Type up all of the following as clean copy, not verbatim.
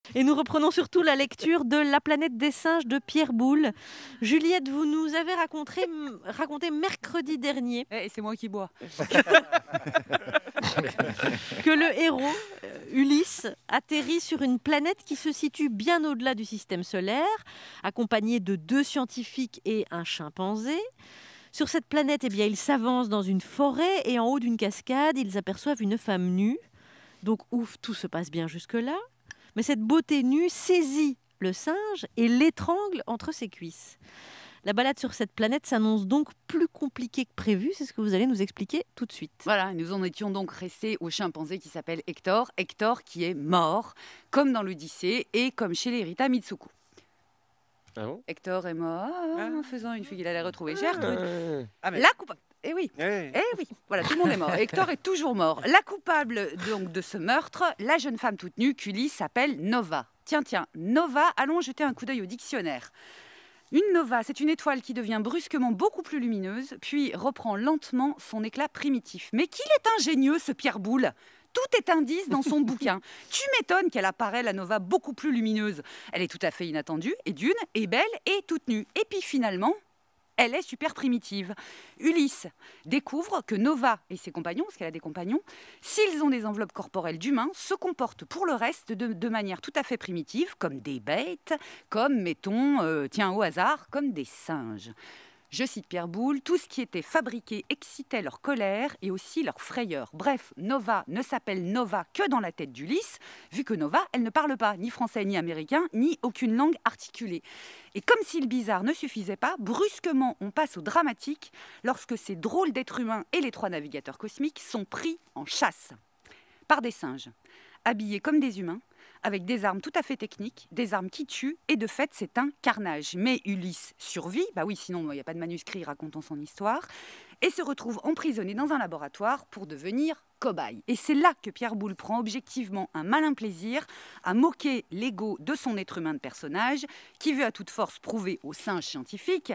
Et nous reprenons surtout la lecture de La planète des singes de Pierre Boulle. Juliette, vous nous avez raconté mercredi dernier c'est moi qui bois. que le héros, Ulysse, atterrit sur une planète qui se situe bien au-delà du système solaire, accompagné de 2 scientifiques et un chimpanzé. Sur cette planète, ils s'avancent dans une forêt et en haut d'une cascade, ils aperçoivent une femme nue. Donc ouf, tout se passe bien jusque-là. Mais cette beauté nue saisit le singe et l'étrangle entre ses cuisses. La balade sur cette planète s'annonce donc plus compliquée que prévu. C'est ce que vous allez nous expliquer tout de suite. Voilà, nous en étions donc restés au chimpanzé qui s'appelle Hector. Hector qui est mort, comme dans l'Odyssée et comme chez les Rita Mitsuko. Ah bon? Hector est mort en faisant une fille qu'il allait retrouver. Gertrude. Ah, mais- La coupable. Eh oui. Eh, Eh oui, voilà, tout le monde est mort. Hector est toujours mort. La coupable donc de ce meurtre, la jeune femme toute nue qu'Ulysse s'appelle Nova. Tiens, Nova, allons jeter un coup d'œil au dictionnaire. Une nova, c'est une étoile qui devient brusquement beaucoup plus lumineuse, puis reprend lentement son éclat primitif. Mais qu'il est ingénieux, ce Pierre Boulle! Tout est indice dans son bouquin. Tu m'étonnes qu'elle apparaît, la nova, beaucoup plus lumineuse. Elle est tout à fait inattendue, et d'une, et belle, et toute nue. Et puis finalement, elle est super primitive. Ulysse découvre que Nova et ses compagnons, parce qu'elle a des compagnons, s'ils ont des enveloppes corporelles d'humains, se comportent pour le reste de manière tout à fait primitive, comme des bêtes, comme, mettons, tiens au hasard, comme des singes. Je cite Pierre Boulle, tout ce qui était fabriqué excitait leur colère et aussi leur frayeur. Bref, Nova ne s'appelle Nova que dans la tête d'Ulysse, vu que Nova, elle ne parle pas ni français ni américain, ni aucune langue articulée. Et comme si le bizarre ne suffisait pas, brusquement on passe au dramatique lorsque ces drôles d'êtres humains et les 3 navigateurs cosmiques sont pris en chasse par des singes, habillés comme des humains, avec des armes tout à fait techniques, des armes qui tuent, et de fait, c'est un carnage. Mais Ulysse survit, bah oui, sinon il n'y a pas de manuscrit racontant son histoire, et se retrouve emprisonné dans un laboratoire pour devenir cobaye. Et c'est là que Pierre Boulle prend objectivement un malin plaisir à moquer l'ego de son être humain de personnage, qui veut à toute force prouver aux singes scientifiques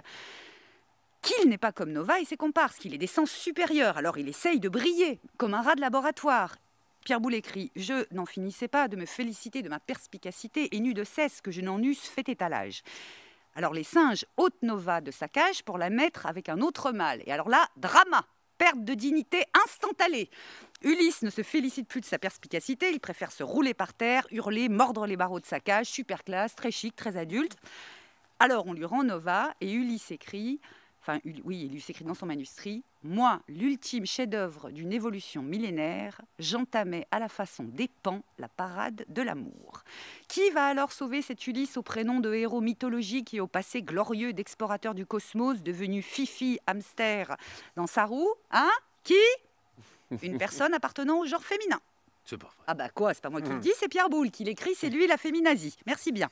qu'il n'est pas comme Nova et ses comparses, qu'il est des sens supérieurs. Alors il essaye de briller comme un rat de laboratoire. Pierre Boulle écrit « Je n'en finissais pas de me féliciter de ma perspicacité et n'eus de cesse que je n'en eusse fait étalage. » Alors les singes ôtent Nova de sa cage pour la mettre avec un autre mâle. Et alors là, drama, perte de dignité instantanée. Ulysse ne se félicite plus de sa perspicacité, il préfère se rouler par terre, hurler, mordre les barreaux de sa cage, super classe, très chic, très adulte. Alors on lui rend Nova et Ulysse écrit... il s'écrit dans son manuscrit « Moi, l'ultime chef-d'œuvre d'une évolution millénaire, j'entamais à la façon des pans la parade de l'amour. » Qui va alors sauver cet Ulysse au prénom de héros mythologique et au passé glorieux d'explorateur du cosmos, devenu Fifi hamster dans sa roue? Hein? Qui? Une personne appartenant au genre féminin. C'est pas vrai. Ah bah quoi, c'est pas moi qui le dis, c'est Pierre Boulle qui l'écrit, c'est lui la féminazie. Merci bien.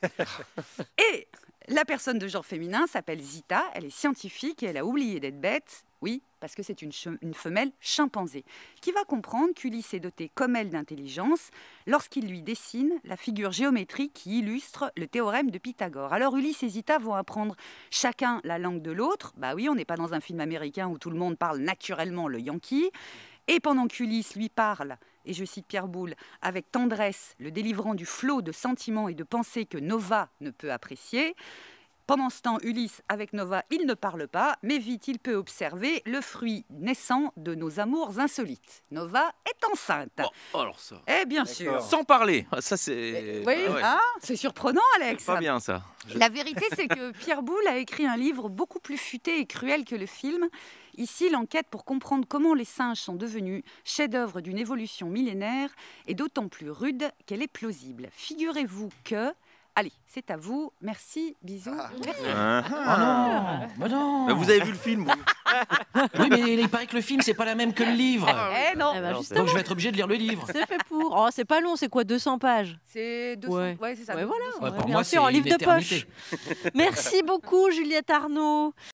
Et la personne de genre féminin s'appelle Zita, elle est scientifique et elle a oublié d'être bête, oui, parce que c'est une femelle chimpanzé, qui va comprendre qu'Ulysse est doté comme elle d'intelligence lorsqu'il lui dessine la figure géométrique qui illustre le théorème de Pythagore. Alors Ulysse et Zita vont apprendre chacun la langue de l'autre. Bah oui, on n'est pas dans un film américain où tout le monde parle naturellement le yankee. Et pendant qu'Ulysse lui parle, et je cite Pierre Boulle, avec tendresse, le délivrant du flot de sentiments et de pensées que Nova ne peut apprécier, pendant ce temps, Ulysse, avec Nova, il ne parle pas, mais vite, il peut observer le fruit naissant de nos amours insolites. Nova est enceinte. Oh, alors ça. Eh bien sûr. Sans parler. Ça, c'est. Oui, Ah ouais. hein, c'est surprenant, Alex. Pas bien, ça. La vérité, c'est que Pierre Boulle a écrit un livre beaucoup plus futé et cruel que le film. Ici, l'enquête pour comprendre comment les singes sont devenus chefs-d'œuvre d'une évolution millénaire est d'autant plus rude qu'elle est plausible. Figurez-vous que... Allez, c'est à vous. Merci, bisous. Merci. Oh non, mais non. Bah, vous avez vu le film, vous? Oui, mais il paraît que le film, c'est pas la même que le livre. Eh non, Eh ben, Non, justement, Donc je vais être obligé de lire le livre. c'est fait pour. Oh, c'est pas long, c'est quoi, 200 pages? c'est 200... Ouais. c'est ça. Ouais, voilà. 200. Ouais, pour Bien moi, sûr, c'est en livre une de poche. éternité. Merci beaucoup, Juliette Arnaud.